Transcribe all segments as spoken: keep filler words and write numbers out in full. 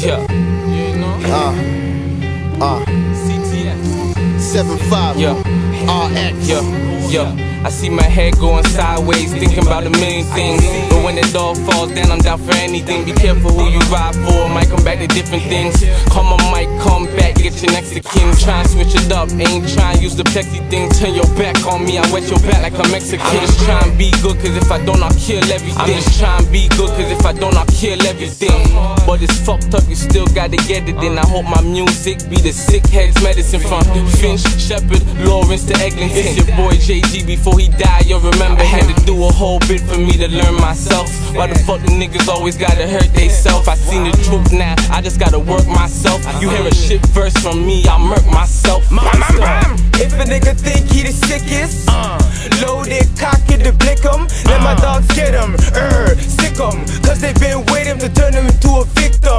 Yeah, you know. Uh, uh. C T F. seven five. Yeah. R X. Yeah, yeah. I see my head going sideways, thinking about a million things. But when it all falls down, I'm down for anything. Be careful who you ride for, might come back to different things. Come on, might come back, get your next to kin. Try and switch it up, ain't trying to use the plexi thing. Turn your back on me, I wet your back like a Mexican. I'm just trying to be good, cause if I don't, I'll kill everything. I'm just trying to be good, cause if I don't, I'll kill everything. But it's fucked up, you still gotta get it in. I hope my music be the sick heads medicine from Finch, Shepherd, Lawrence to Eglinton. It's your boy J G before he died, you'll remember him. Had to do a whole bit for me to learn myself. Why the fuck the niggas always gotta hurt theyself? I seen the truth now, I just gotta work myself. You hear a shit verse from me, I'll murk myself. If a nigga think he the sickest, uh, loaded, cocky to blick him, let my dogs get him, er, sick him, cause they been waiting to turn him into a victim.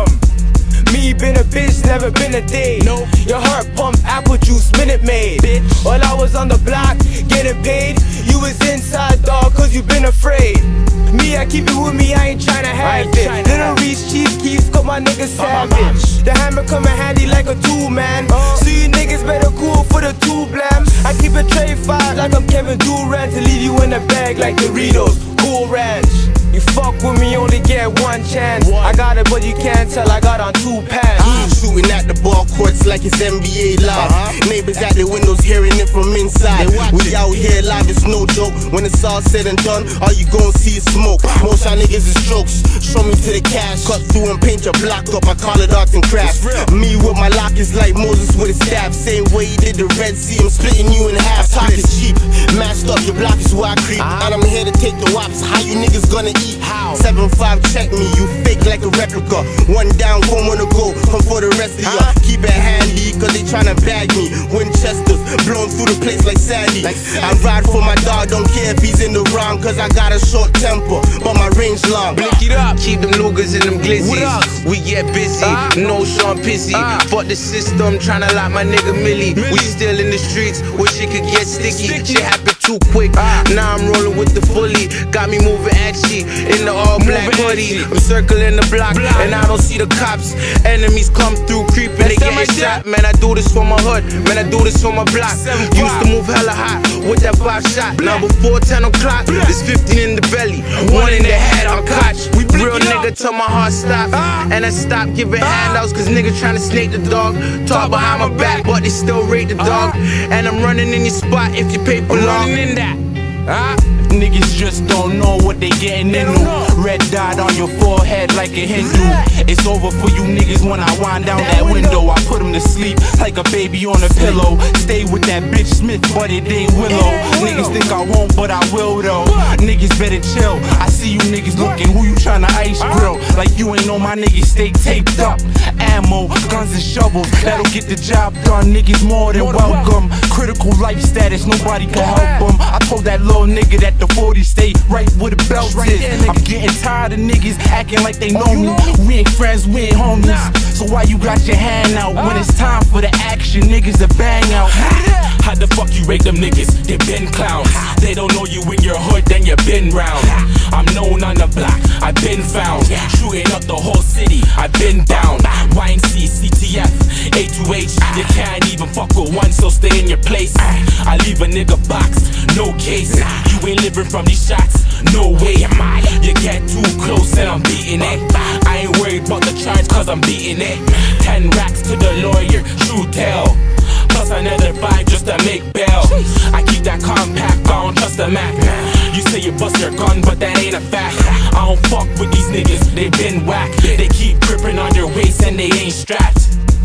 Me been a bitch, never been a day. Nope. Your heart pump apple juice, Minute Maid. Bitch. While I was on the block, getting paid, you was inside, dog, cause you been afraid. Me, I keep it with me, I ain't tryna have it. Little Reese Chief Keefs, cause my niggas savage. The hammer come in handy like a tool, man. So you niggas better cool for the two blams. I keep a tray five like I'm Kevin Durant to leave you in the bag like Doritos, Cool Ranch. You fuck with me, only get one chance. What? I got it, but you can't tell I got on two pants. Uh, shooting at the ball courts like it's N B A live. Uh-huh. Neighbors at the windows hearing it from inside. We out here live, it's no joke. When it's all said and done, all you gon' see is smoke. Most y'all niggas is jokes. Show me to the cash, cut through and paint your block up. I call it arts and crafts. Me with my lock is like Moses with his staff. Same way he did the Red Sea, I'm splitting you in half. Talk is cheap, mashed up, your block is where I creep. Uh-huh. And I'm here to take the wops. How you niggas gonna eat? How? seven five, check me, you fake like a replica. One down, one wanna go, come for the rest of ya. Uh-huh. Keep it handy, cause they tryna bag me. Winchesters, blowing through the place like Sandy. Like I ride for my dog, don't care if he's in the wrong, cause I got a short temper, but my range long. Blink it up, keep them Lugas in them glizzies. We get busy, uh, no Sean Pissy. Uh, Fuck the system, tryna lock my nigga Millie. Millie. We still in the streets, where shit could get sticky. sticky. Shit happen too quick, uh, now I'm rolling with the fully. Got me moving ashy, in the all black hoodie. I'm circling the block, block, and I don't see the cops. Enemies come through creeping, they getting shot. Man, I do this for my hood, man, I do this for my block. Used to move hella hot with that five shot. Now before ten o'clock, there's fifteen in the belly, one in the head, I'm cotch. Real nigga till my heart stop, and I stop giving handouts, cause niggas tryna snake the dog. Talk behind my back, but they still rate the dog. And I'm running in your spot if you pay for long. In that, huh? Niggas just don't know what they getting into. Red dot on your forehead like a Hindu. It's over for you niggas when I wind down that window. I put them to sleep like a baby on a pillow. Stay with that bitch Smith, but it ain't Willow. Niggas think I won't, but I will though. Niggas better chill. I see you niggas looking, who you tryna ice grill? Like you ain't know my niggas stay taped up. Ammo, guns and shovels, that'll get the job done. Niggas more than welcome. Critical life status, nobody can help them. I told that little nigga that the forty stay right where the belt is. I'm getting tired of niggas acting like they know me. We ain't friends, we ain't homies. So why you got your hand out when it's time for the action? Niggas a bang out. How the fuck you rate them niggas? They been clowns. They don't know you in your hood, then you been round. I'm known on the block, I been found. Shooting up the whole city, I been down. Y N C, C T F, A two H. You can't even fuck with one, so stay in your place. I leave a nigga box, no case. You ain't living from these shots, no way. You get too close and I'm beating it. I ain't worried about the charge cause I'm beating it. Ten racks to the lawyer, true tell. Plus another five just to make bail. I keep that compact, I don't trust the Mac. You say you bust your gun, but that ain't a fact. I don't fuck with these niggas, they been whack. They keep gripping on your waist and they ain't strapped.